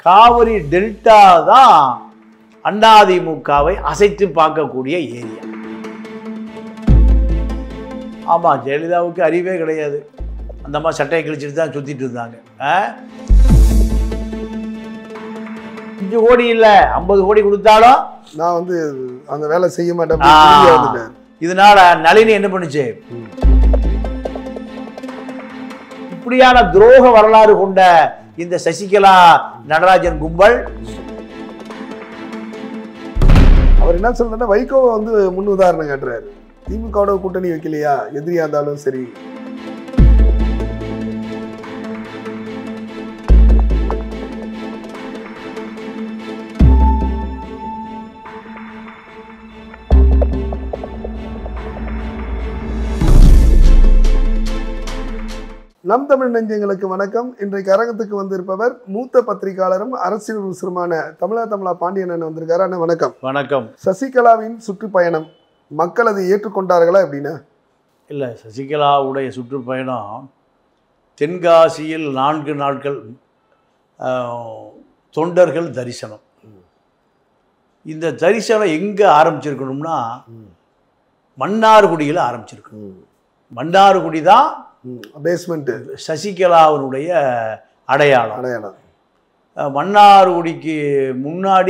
Kaveri delta தான் அதிமுகவை அசைத்து பார்க்கக்கூடிய ஏரியா. ஆமா, ஜெயலலிதாவுக்கு அறிவே கிடையாது. அந்த மாதிரி சட்டையை கிழிச்சிட்டு தான் சுத்திட்டு இருந்தாங்க. 5 கோடி இல்ல 50 கோடி கொடுத்தாலும் நான் வந்து அந்த வேலை செய்ய மாட்டேன். இதனால நளினி என்ன பண்ணுச்சு? இப்படியான துரோக வரலாறு கொண்ட இந்த சசிகலா நடராஜன் கும்பல் அவர் என்ன சொல்றாருன்னா, வைகோவை வந்து முன் உதாரணம் காட்டுறாரு. திமுகவோட கூட்டணி வைக்கலையா, எதிரியா இருந்தாலும் சரி. நம் தமிழ் நெஞ்சங்களுக்கு வணக்கம். இன்றைக்கு அரங்கத்துக்கு வந்திருப்பவர் மூத்த பத்திரிகையாளரும் அரசியல் விமர்சனமான தமிழா பாண்டியன் வந்திருக்காரு. அண்ணா வணக்கம். வணக்கம். சசிகலாவின் சுற்றுப்பயணம் மக்கள் அதை ஏற்றுக்கொண்டார்களா அப்படின்னா? இல்லை, சசிகலாவுடைய சுற்றுப்பயணம் தென்காசியில் 4 நாட்கள் தொண்டர்கள் தரிசனம். இந்த தரிசனம் எங்கே ஆரம்பிச்சிருக்கணும்னா மன்னார்குடியில் ஆரம்பிச்சிருக்கணும். மன்னார்குடி தான் பேஸ்மெண்ட் சசிகலாவினுடைய அடையாளம். மன்னார்குடிக்கு முன்னாடி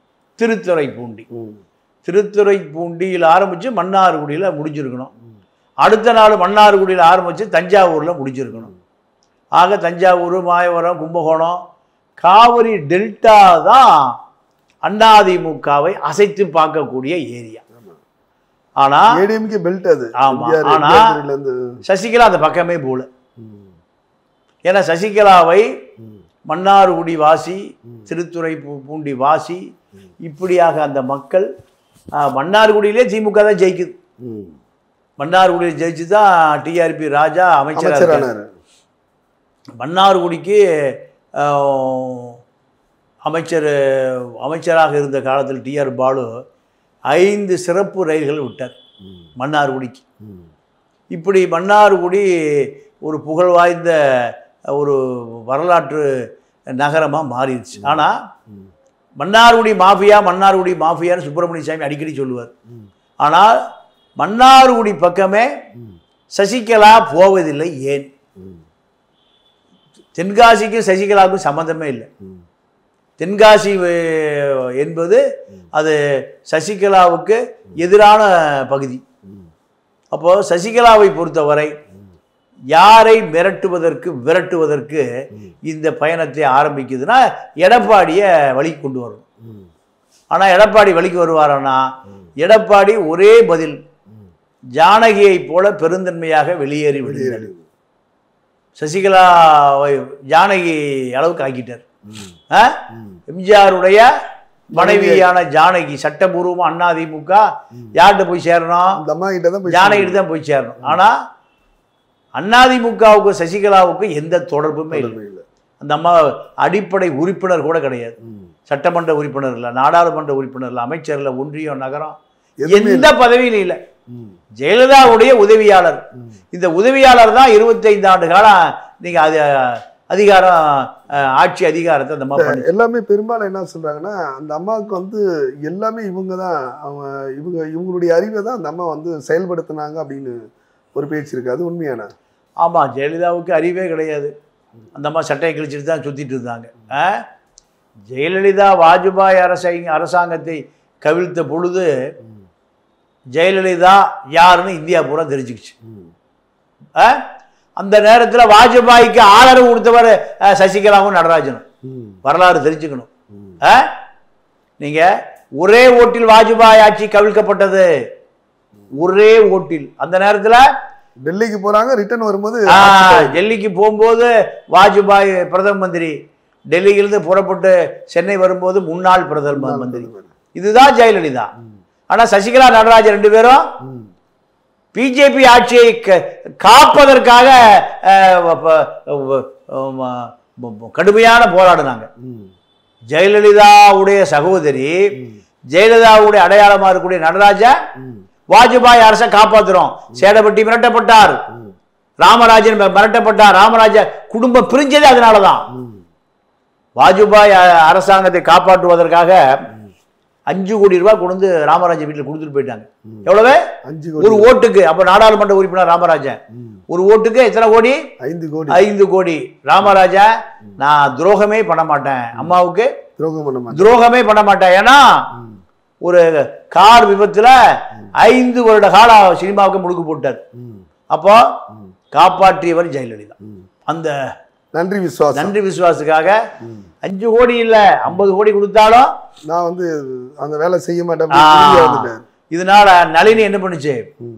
திருத்துறைப்பூண்டியில் ஆரம்பித்து மன்னார்குடியில் முடிஞ்சிருக்கணும். அடுத்த நாள் மன்னார்குடியில் ஆரம்பித்து தஞ்சாவூரில் முடிஞ்சிருக்கணும். ஆக தஞ்சாவூர், மாயவரம், கும்பகோணம், காவிரி டெல்டா தான் அதிமுகவை அசைத்து பார்க்கக்கூடிய ஏரியா. ஆனா பெல்ட் அது. ஆமா, ஆனா சசிகலா அந்த பக்கமே போல. ஏன்னா சசிகலாவை மன்னார்குடி வாசி, திருத்துறைப்பூண்டி வாசி, இப்படியாக அந்த மக்கள் மன்னார்குடியிலே திமுக தான் ஜெயிக்குது. மன்னார்குடியில் ஜெயிச்சு தான் டிஆர்பி ராஜா அமைச்சராக. மன்னார்குடிக்கு அமைச்சராக இருந்த காலத்தில் டிஆர் பாலு 5 சிறப்பு ரயில்கள் விட்டார் மன்னார்குடிக்கு. இப்படி மன்னார்குடி ஒரு புகழ் வாய்ந்த ஒரு வரலாற்று நகரமாக மாறிடுச்சு. ஆனால் மன்னார்குடி மாஃபியான்னு சுப்பிரமணிய சாமி அடிக்கடி சொல்லுவார். ஆனால் மன்னார்குடி பக்கமே சசிகலா போவதில்லை. ஏன்? தென்காசிக்கும் சசிகலாவுக்கும் சம்மந்தமே இல்லை. தென்காசி என்பது அது சசிகலாவுக்கு எதிரான பகுதி. அப்போது சசிகலாவை பொறுத்தவரை யாரை விரட்டுவதற்கு இந்த பயணத்தை ஆரம்பிக்குதுன்னா எடப்பாடியை வழிக்கு கொண்டு வரணும். ஆனால் எடப்பாடி வழிக்கு வருவாரன்னா எடப்பாடி ஒரே பதில், ஜானகியை போல பெருந்தன்மையாக வெளியேறி விடுகிறார். சசிகலாவை ஜானகி அளவுக்கு ஆக்கிட்டார். எம்ஜிஆருடைய மனைவியான ஜானகி சட்டபூர்வமா அதிமுக யார்கிட்ட போய் சேரணும்? ஜானகிட்ட தான் போய் சேரணும். ஆனா அதிமுகவுக்கு சசிகலாவுக்கு எந்த தொடர்புமே இல்லை. அந்த அம்மா அடிப்படை உறுப்பினர் கூட கிடையாது. சட்டமன்ற உறுப்பினர் இல்லை, நாடாளுமன்ற உறுப்பினர் இல்லை, அமைச்சர் இல்லை, ஒன்றியம், நகரம், எந்த பதவியிலும் இல்லை. ஜெயலலிதாவுடைய உதவியாளர். இந்த உதவியாளர் தான் 25 ஆண்டு காலம் நீங்க ஆட்சி அதிகாரத்தை அந்த மாதிரி எல்லாமே பெரும்பாலும் என்ன சொல்றாங்கன்னா, அந்த அம்மாவுக்கு வந்து எல்லாமே இவங்க தான், இவங்களுடைய அறிவை தான் அந்த அம்மா வந்து செயல்படுத்தினாங்க அப்படின்னு ஒரு பேச்சு இருக்கு. அது உண்மையான? ஆமா, ஜெயலலிதாவுக்கு அறிவே கிடையாது. அந்த அம்மா சட்டையை கிழிச்சிட்டு தான் சுத்திட்டு இருந்தாங்க. ஜெயலலிதா வாஜ்பாய் அரசாங்கத்தை கவிழ்த்த பொழுது ஜெயலலிதா யாருன்னு இந்தியா பூரா தெரிஞ்சுக்கிச்சு. அந்த நேரத்தில் வாஜ்பாய்க்கு ஆதரவு கொடுத்தவர் சசிகலாவும் நடராஜனும். வரலாறு தெரிஞ்சுக்கணும். நீங்க ஒரே ஓட்டில் வாஜ்பாய் ஆட்சி கவிழ்க்கப்பட்டது. ஒரே ஓட்டில். அந்த நேரத்தில் டெல்லிக்கு போறாங்க, ரிட்டர்ன் வரும்போது டெல்லிக்கு போகும்போது வாஜ்பாய் பிரதம மந்திரி, டெல்லியிலிருந்து புறப்பட்டு சென்னை வரும்போது முன்னாள் பிரதம மந்திரி. இதுதான் ஜெயலலிதா. ஆனா சசிகலா நடராஜன் 2 பேரும் பிஜேபி ஆட்சியை காப்பதற்காக கடுமையான போராடினாங்க. ஜெயலலிதாவுடைய சகோதரி, ஜெயலலிதாவுடைய அடையாளமா இருக்கக்கூடிய நடராஜா வாஜ்பாய் அரசை காப்பாத்துறோம். சேடப்பட்டி மிரட்டப்பட்டார், ராமராஜன் மிரட்டப்பட்டார். ராமராஜ குடும்பம் பிரிஞ்சது அதனாலதான். வாஜ்பாய் அரசாங்கத்தை காப்பாற்றுவதற்காக 5 கோடி ரூபாய் கொண்டு ராமராஜன் வீட்டில் கொடுத்துட்டு போயிட்டாங்க. எவ்வளவு? 5 கோடி. ஒரு ஓட்டுக்கு. அப்ப நாடாளுமன்ற உறுப்பினர் ராமராஜன் ஒரு ஓட்டுக்கு எத்தனை கோடி? 5 கோடி. 5 கோடி. ராமராஜா, நான் துரோகமே பண்ண மாட்டேன், அம்மாவுக்கு துரோகமே பண்ண மாட்டேன். ஏன்னா ஒரு கார் விபத்துல 5 வருட கால சினிமாவுக்கு முடுக்கு போட்டார். அப்போ காப்பாற்றியவர் ஜெயலலிதா. அந்த நன்றி விசுவாசுக்காக 5 கோடி இல்ல 50 கோடி கொடுத்தாலும் நான் வந்து அந்த வேலை செய்ய மாட்டேன். இதனால நளினி என்ன பண்ணுச்சு?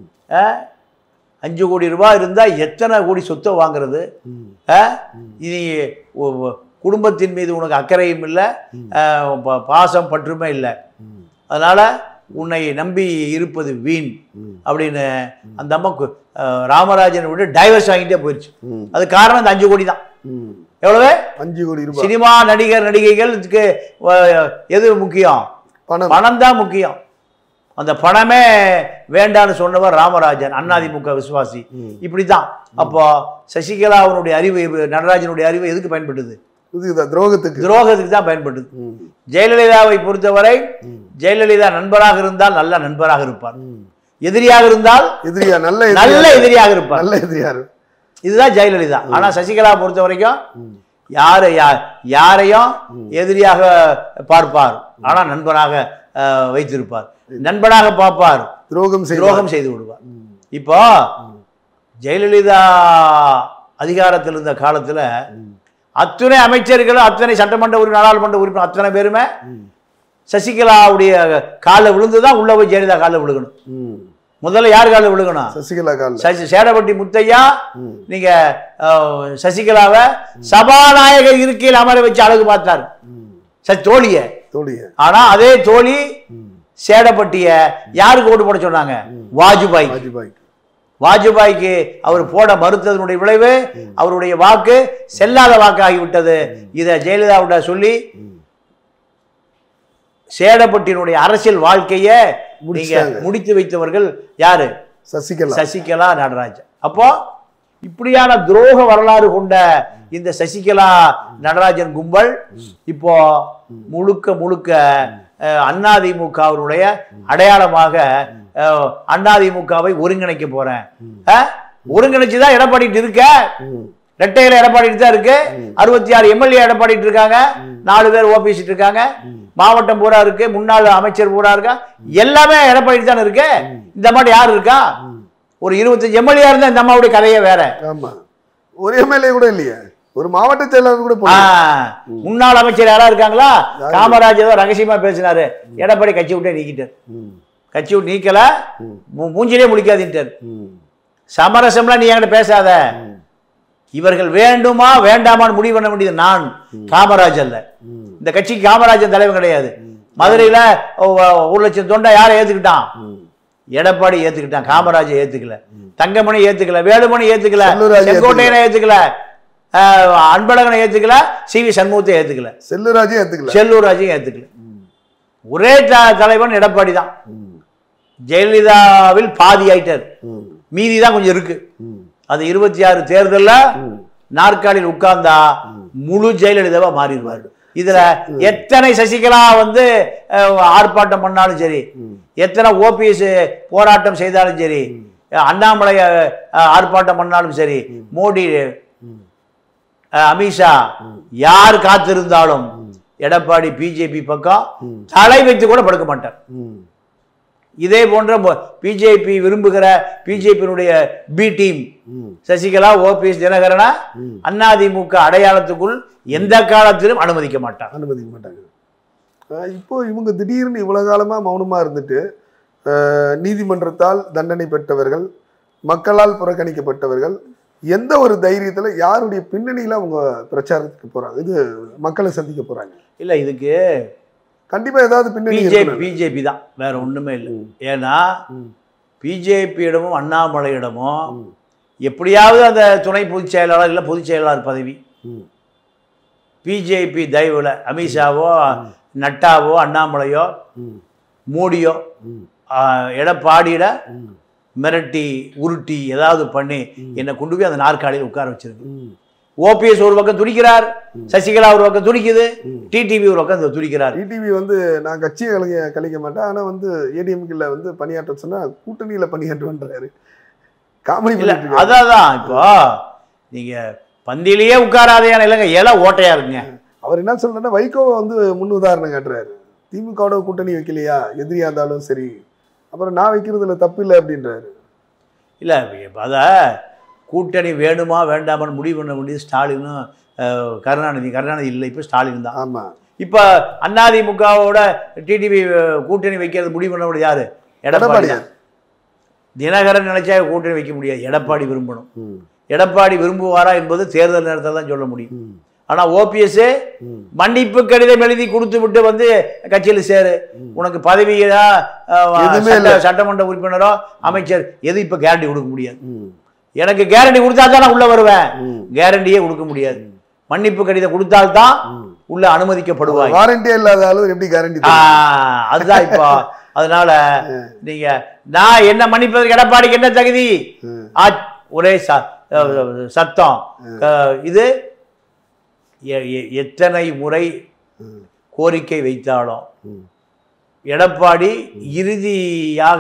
5 கோடி ரூபாய் இருந்தா எத்தனை கோடி சொத்தை வாங்குறது? இனி குடும்பத்தின் மீது உனக்கு அக்கறையும் இல்லை, பாசம் பற்றுமே இல்லை, அதனால உன்னை நம்பி இருப்பது வீண் அப்படின்னு அந்த அம்மா ராமராஜனை விட டைவர்ஸ் வாங்கிட்டே போயிடுச்சு. அது காரணம் இந்த 5 கோடி தான். எவ்வளவு? 5 கோடி ரூபாய். சினிமா நடிகர் நடிகைகளுக்கு எது முக்கியம்? பணம் தான் முக்கியம். அந்த பணமே வேண்டான்னு சொன்னவர் ராமராஜன், அதிமுக விசுவாசி. இப்படித்தான். அப்போ சசிகலா அவனுடைய அறிவு, நடராஜனுடைய அறிவு எதுக்கு பயன்பட்டது? துரோகத்துக்கு தான் பயன்பட்டது. ஜெயலலிதாவை பொறுத்தவரை ஜெயலலிதா நண்பராக இருந்தால் நல்ல நண்பராக இருப்பார், எதிரியாக இருந்தால் நல்ல எதிரியாக இருப்பார். இதுதான் ஜெயலலிதா. ஆனா சசிகலா பொறுத்த வரைக்கும் யாரையும் எதிரியாக பார்ப்பார், ஆனா நண்பனாக வைத்திருப்பார், நண்பனாக பார்ப்பார், துரோகம் செய்து விடுவார். இப்போ ஜெயலலிதா அதிகாரத்தில் இருந்த காலத்துல அத்தனை அமைச்சர்களும் அத்தனை சட்டமன்ற உறுப்பினர் நாடாளுமன்ற உறுப்பினர் அத்தனை பேருமே சசிகலாவுடைய காலில் விழுந்துதான் உள்ள போய் ஜெயலலிதா காலில் விழுகணும். முதல்ல யார் காலில் விழுகணும்? சசிகலா காலில். சேடப்பட்டி முத்தையா நீங்க சசிகலாவை சபாநாயகர் இருக்கையில் அமர வச்சு அழகு பார்த்தார் தோழிய. ஆனா அதே தோழி சேடப்பட்டிய யாருக்கு ஓட்டு போட சொன்னாங்க? வாஜ்பாய்க்கு அவர் போட மறுத்ததனுடைய விளைவு அவருடைய வாக்கு செல்லாத வாக்காகிவிட்டது. இதை ஜெயலலிதாவிட சொல்லி சேடப்பட்டியினுடைய அரசியல் வாழ்க்கையை முடித்து வைத்தவர்கள் யாரு? சசிகலா நடராஜன். அப்போ இப்படியான துரோக வரலாறு கொண்ட இந்த சசிகலா நடராஜன் கும்பல் இப்போ முழுக்க அதிமுகவினுடைய அடையாளமாக அதிமுகவை ஒருங்கிணைக்க போறேன். ஒருங்கிணைச்சுதான் எடப்பாடிட்டு இருக்க, ரெட்டையில எடப்பாடிட்டு தான் இருக்கு. 66 எம்எல்ஏ எடப்பாடிட்டு இருக்காங்க, 4 பேர் ஓபிசிட்டு இருக்காங்க, மாவட்டம் பூரா இருக்கு, முன்னாள் அமைச்சர் பூரா இருக்கா, எல்லாமே எடப்பாடிட்டு தான் இருக்கு. இந்த மாதிரி யாரு இருக்கா? ஒரு 25 எம்எல்ஏ இருந்தா இந்த அம்மாவுடைய கதையே வேற. ஒரு எம்எல்ஏ கூட இல்லையா? ஒரு மாவட்ட செயலாளர் கூட முன்னாள் அமைச்சர் யாரா இருக்காங்களா? காமராஜ் ஏதோ ரகசியமா பேசினாரு, எடப்பாடி கட்சி விட்டே நீக்கிட்டார். கட்சி விட்டு நீக்கல, மூஞ்சிலே முழிக்காதுட்டார். சமரசம்லாம் நீ என்கிட்ட பேசாத, இவர்கள் வேண்டுமா வேண்டாமான்னு முடிவு பண்ண வேண்டியது நான், காமராஜ் அல்ல. இந்த கட்சிக்கு காமராஜன் தலைவர் கிடையாது. மதுரையில 1 லட்சம் தொண்டை யாரை ஏத்துக்கிட்டான்? எடப்பாடி ஏத்துக்கிட்டான், காமராஜ் ஏத்துக்கல, தங்கமணி ஏத்துக்கல, வேலுமணி ஏத்துக்கல, செங்கோட்டையனை ஏத்துக்கல, அன்பழகனை ஏத்துக்கல, சி.வி. சண்முகத்தை ஏத்துக்கல, செல்லூராஜையும் ஏத்துக்கல. ஒரே தலைவன் எடப்பாடி தான். ஜெயலலிதாவில் பாதி ஆயிட்டார், மீதி தான் கொஞ்சம் இருக்கு. அது 26 தேர்தல்ல நாற்காலில் உட்கார்ந்தா முழு ஜெயலலிதாவா மாறிடுவார். இதுல எத்தனை சசிகலா ஆர்ப்பாட்டம் பண்ணாலும் சரி, எத்தனை ஓபிஎஸ் போராட்டம் செய்தாலும் சரி, அண்ணாமலை ஆர்ப்பாட்டம் பண்ணாலும் சரி, மோடி அமித்ஷா யார் காத்திருந்தாலும் எடப்பாடி பிஜேபி பக்கம் தலை வைத்து கூட படுக்க மாட்டார். இதே போன்ற பிஜேபி விரும்புகிற பிஜேபியினுடைய பி டீம் சசிகலா, ஓபிஎஸ், தினகரனா அதிமுக அடையாளத்துக்குள் எந்த காலத்திலும் அனுமதிக்க மாட்டாங்க. இப்போ இவங்க திடீர்னு இவ்வளவு காலமா மௌனமா இருந்துட்டு நீதிமன்றத்தால் தண்டனை பெற்றவர்கள், மக்களால் புறக்கணிக்கப்பட்டவர்கள், எந்த ஒரு தைரியத்துல யாருடைய பின்னணியில அவங்க பிரச்சாரத்துக்கு போறாங்க, இது மக்களை சந்திக்க போறாங்க? இல்ல, இதுக்கு கண்டிப்பா ஏதாவது பின்னணி பிஜேபி தான், வேற ஒண்ணுமே இல்லை. ஏன்னா பிஜேபியிடமும் அண்ணாமலையிடமும் எப்படியாவது அந்த துணை பொதுச் செயலாளர் இல்லை பொதுச் செயலாளர் பதவி பிஜேபி தயவுல அமித்ஷாவோ நட்டாவோ அண்ணாமலையோ மோடியோ எடப்பாடியிட மிரட்டி உருட்டி ஏதாவது பண்ணி என்னை கொண்டு போய் அந்த நாற்காலியில் உட்கார வச்சிருக்கு. ஓபிஎஸ் ஒரு பக்கம் துடிக்கிறார், சசிகலா ஒரு பக்கம் துடிக்குது, டிடிவி ஒரு பக்கம் துடிக்கிறார். டிடிவி வந்து நான் கட்சியை கழிக்க மாட்டேன், ஆனா வந்து ஏடிஎம்கில் வந்து பணியாற்ற சொன்னா கூட்டணியில பணியாற்றுன்றாரு. காமெடி இல்ல பண்ணிட்டு இருக்காரு. அதான் இப்போ நீங்க பந்தியிலேயே உட்காராதையான இல்லைங்க, இலை ஓட்டையா இருக்குங்க. அவர் என்ன சொல்றாருன்னா வைகோவை வந்து முன் உதாரணம் காட்டுறாரு. திமுகவோட கூட்டணி வைக்கலையா, எதிரியா இருந்தாலும் சரி, அப்புறம் நான் வைக்கிறதுல தப்பு இல்லை அப்படின்றாரு. இல்லை அத கூட்டணி வேணுமா வேண்டாமான்னு முடிவு பண்ண வேண்டியது ஸ்டாலினும் கருணாநிதி இல்லை, இப்போ ஸ்டாலின் தான். ஆமா, இப்போ அதிமுகவோட டிடிவி கூட்டணி வைக்கிறது முடிவு பண்ண வேண்டியது யாரு? எடப்பாடி. தினகரன் நினைச்சா கூட்டணி வைக்க முடியாது, எடப்பாடி விரும்பணும். எடப்பாடி விரும்புவாரா என்பது தேர்தல் நேரத்தில் தான் சொல்ல முடியும். ஆனால் ஓபிஎஸ்ஸே மன்னிப்பு கடிதம் எழுதி கொடுத்து விட்டு வந்து கட்சியில் சேரு, உனக்கு பதவியா சட்டமன்ற உறுப்பினரோ அமைச்சர் எது இப்போ கேரண்டி கொடுக்க முடியாது. எனக்கு கேரண்டி கொடுத்தா தான் நான் உள்ள வருவேன், கேரண்டியே கொடுக்க முடியாது. மன்னிப்பு கடிதம் கொடுத்தால்தான் உள்ள அனுமதிக்கப்படுவாங்க. வாரண்டியே இல்லாதாலும் எப்படி கேரண்டி? அதுதான் இப்போ. அதனால நீங்க நான் என்ன மன்னிப்பதற்கு எடப்பாடிக்கு என்ன தகுதி? ஒரே சத்தம். இது எத்தனை முறை கோரிக்கை வைத்தாலும் எடப்பாடி இறுதியாக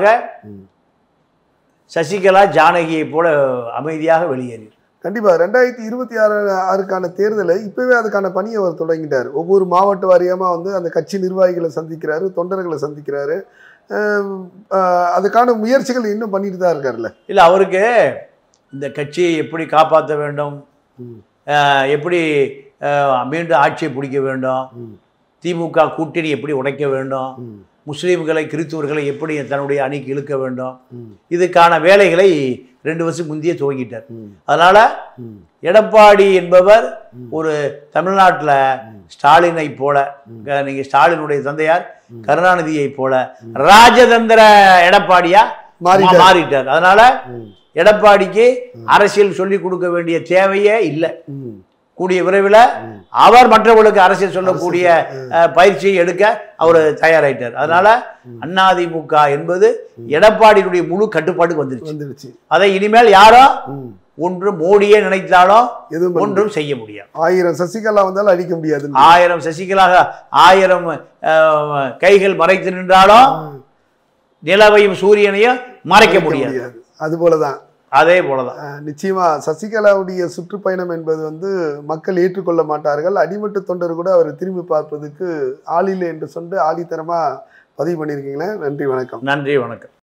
சசிகலா ஜானகியை போல அமைதியாக வெளியேறி. கண்டிப்பா 2026 தேர்தலை இப்பவே அதுக்கான பணியை அவர் தொடங்கிட்டார். ஒவ்வொரு மாவட்ட வாரியமா வந்து அந்த கட்சி நிர்வாகிகளை சந்திக்கிறாரு, தொண்டர்களை சந்திக்கிறாரு. அதுக்கான முயற்சிகள் இன்னும் பண்ணிட்டு தான் இருக்காருல்ல. இல்லை, அவருக்கு இந்த கட்சியை எப்படி காப்பாற்ற வேண்டும், எப்படி மீண்டும் ஆட்சியை பிடிக்க வேண்டும், திமுக கூட்டணி எப்படி உடைக்க வேண்டும், முஸ்லீம்களை கிறிஸ்துவர்களை எப்படி தன்னுடைய அணிக்கு இழுக்க வேண்டும், இதுக்கான வேலைகளை 2 வருஷம் முந்தைய துவங்கிட்டார். அதனால எடப்பாடி என்பவர் ஒரு தமிழ்நாட்டில் ஸ்டாலினை போல, நீங்க ஸ்டாலினுடைய தந்தையார் கருணாநிதியை போல ராஜதந்திர எடப்பாடியா மாறிட்டார். அதனால எடப்பாடிக்கு அரசியல் சொல்லிக் கொடுக்க வேண்டிய தேவையே இல்லை. கூடிய விரைவில் அவர் மற்றவர்களுக்கு அரசியல் சொல்லக்கூடிய பயிற்சியை எடுக்க அவர் தயாராயிட்டார். அதனால அதிமுக என்பது எடப்பாடியுடைய முழு கட்டுப்பாட்டுக்கு வந்துருச்சு. அதை இனிமேல் யாரோ ஒன்று மோடியே நினைத்தாலும் எதுவும் ஒன்றும் செய்ய முடியாது. 1000 சசிகலா வந்தாலும் அழிக்க முடியாது. 1000 சசிகலா 1000 கைகள் மறைத்து நின்றாலும் நிலவையும் சூரியனையும் மறைக்க முடியாது. அது போலதான், அதே போலதான். நிச்சயமா சசிகலாவுடைய சுற்றுப்பயணம் என்பது வந்து மக்கள் ஏற்றுக்கொள்ள மாட்டார்கள். அடிமட்ட தொண்டர் கூட அவர் திரும்பி பார்ப்பதுக்கு ஆளில்லை என்று சொல்லி ஆளித்தரமா பதிவு பண்ணியிருக்கீங்களே. நன்றி, வணக்கம். நன்றி, வணக்கம்.